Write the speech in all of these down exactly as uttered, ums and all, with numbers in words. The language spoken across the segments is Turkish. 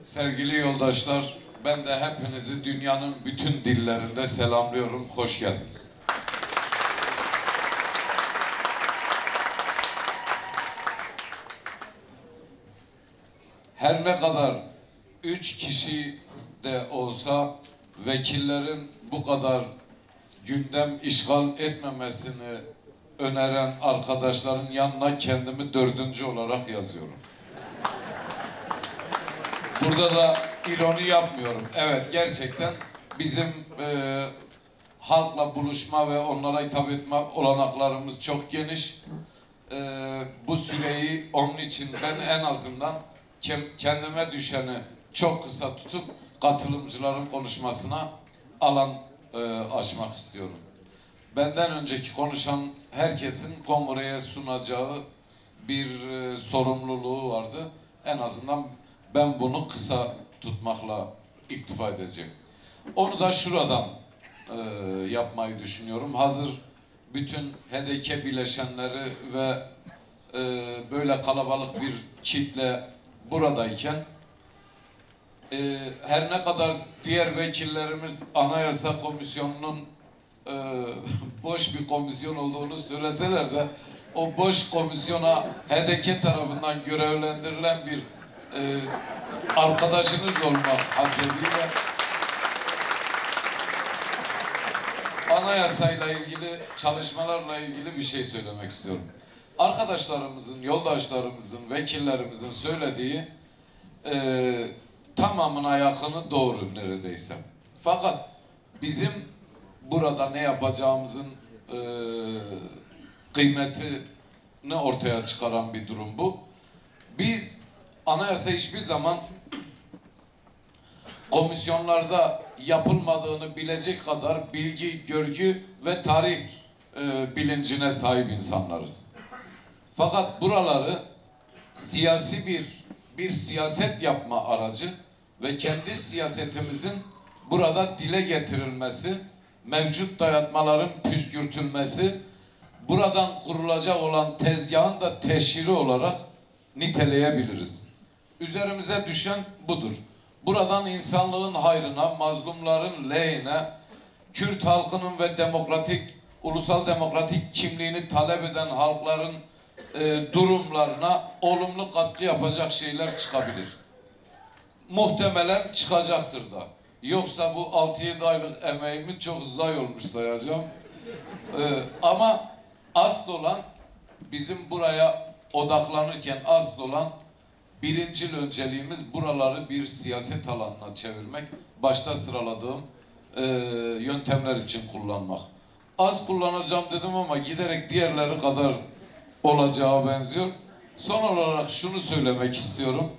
Sevgili yoldaşlar, ben de hepinizi dünyanın bütün dillerinde selamlıyorum. Hoş geldiniz. Her ne kadar üç kişi de olsa vekillerin bu kadar gündem işgal etmemesini öneren arkadaşların yanına kendimi dördüncü olarak yazıyorum. Burada da ironi yapmıyorum. Evet, gerçekten bizim e, halkla buluşma ve onlara hitap etme olanaklarımız çok geniş. E, bu süreyi onun için ben en azından kendime düşeni çok kısa tutup katılımcıların konuşmasına alan e, açmak istiyorum. Benden önceki konuşan herkesin kongreye sunacağı bir e, sorumluluğu vardı. En azından ben bunu kısa tutmakla iktifa edeceğim. Onu da şuradan e, yapmayı düşünüyorum. Hazır bütün H D K bileşenleri ve e, böyle kalabalık bir kitle buradayken e, her ne kadar diğer vekillerimiz Anayasa Komisyonu'nun e, boş bir komisyon olduğunu söyleseler de o boş komisyona H D K tarafından görevlendirilen bir e, arkadaşınız olmak hasebiyle anayasayla ilgili, çalışmalarla ilgili bir şey söylemek istiyorum. Arkadaşlarımızın, yoldaşlarımızın, vekillerimizin söylediği e, tamamına yakını doğru neredeyse. Fakat bizim burada ne yapacağımızın e, kıymetini ortaya çıkaran bir durum bu. Biz anayasa hiçbir zaman komisyonlarda yapılmadığını bilecek kadar bilgi, görgü ve tarih e, bilincine sahip insanlarız. Fakat buraları siyasi bir bir siyaset yapma aracı ve kendi siyasetimizin burada dile getirilmesi, mevcut dayatmaların püskürtülmesi, buradan kurulacak olan tezgahın da teşhiri olarak niteleyebiliriz. Üzerimize düşen budur. Buradan insanlığın hayrına, mazlumların lehine, Kürt halkının ve demokratik, ulusal demokratik kimliğini talep eden halkların e, durumlarına olumlu katkı yapacak şeyler çıkabilir. Muhtemelen çıkacaktır da. Yoksa bu altı yedi aylık emeğimi çok zayi olmuş sayacağım. E, ama asıl olan bizim buraya odaklanırken asıl olan birincil önceliğimiz buraları bir siyaset alanına çevirmek. Başta sıraladığım e, yöntemler için kullanmak. Az kullanacağım dedim ama giderek diğerleri kadar olacağı benziyor. Son olarak şunu söylemek istiyorum.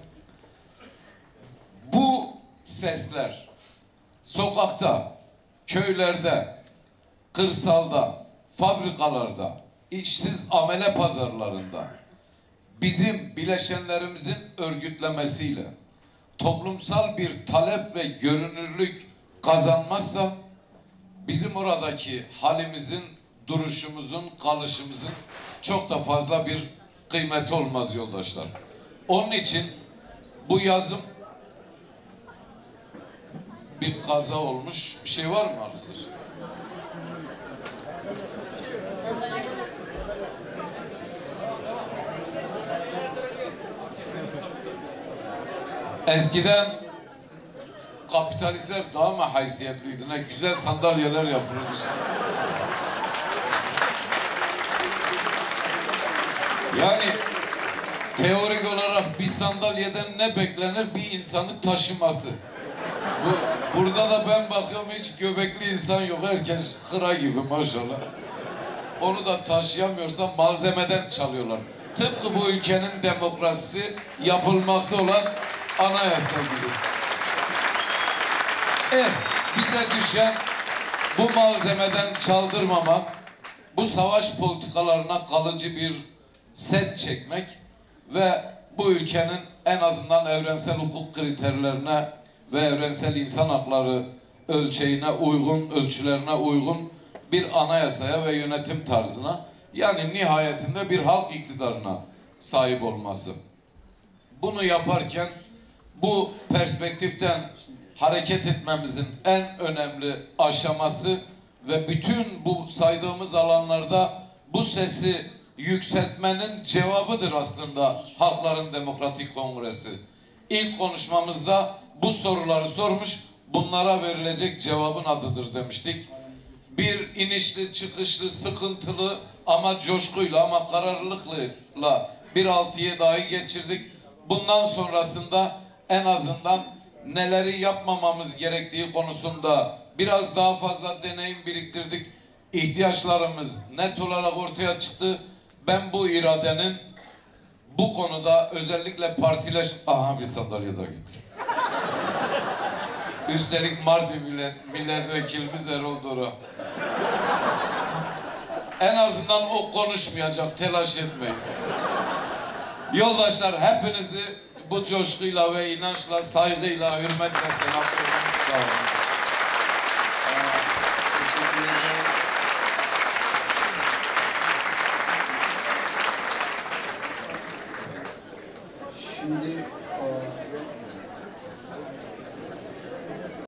Bu sesler sokakta, köylerde, kırsalda, fabrikalarda, işsiz amele pazarlarında bizim bileşenlerimizin örgütlemesiyle toplumsal bir talep ve görünürlük kazanmazsa bizim oradaki halimizin, duruşumuzun, kalışımızın çok da fazla bir kıymeti olmaz yoldaşlar. Onun için bu yazım bir kaza olmuş. Bir şey var mı arkadaşlar? Eskiden kapitalistler daha mı haysiyetliydi? Ne güzel sandalyeler yapılırdı. Yani teorik olarak bir sandalyeden ne beklenir? Bir insanı taşıması. Bu, burada da ben bakıyorum hiç göbekli insan yok. Herkes hıra gibi maşallah. Onu da taşıyamıyorsa malzemeden çalıyorlar. Tıpkı bu ülkenin demokrasisi yapılmakta olan anayasa gibi. Evet, bize düşen bu malzemeden çaldırmamak, bu savaş politikalarına kalıcı bir set çekmek ve bu ülkenin en azından evrensel hukuk kriterlerine ve evrensel insan hakları ölçeğine uygun, ölçülerine uygun bir anayasaya ve yönetim tarzına, yani nihayetinde bir halk iktidarına sahip olması. Bunu yaparken bu perspektiften hareket etmemizin en önemli aşaması ve bütün bu saydığımız alanlarda bu sesi yükseltmenin cevabıdır aslında Halkların Demokratik Kongresi. İlk konuşmamızda bu soruları sormuş, bunlara verilecek cevabın adıdır demiştik. Bir inişli, çıkışlı, sıkıntılı ama coşkuyla ama kararlılıkla bir altı yedi ayı geçirdik. Bundan sonrasında en azından neleri yapmamamız gerektiği konusunda biraz daha fazla deneyim biriktirdik. İhtiyaçlarımız net olarak ortaya çıktı. Ben bu iradenin bu konuda özellikle partileş... Aha bir sandalye daha gitti. Üstelik Mardin millet, milletvekilimiz Erol Dora. En azından o konuşmayacak, telaş etmeyin. Yoldaşlar, hepinizi bu coşkuyla ve inançla, saygıyla, hürmetle selamlıyorum. Sağ olun. Şimdi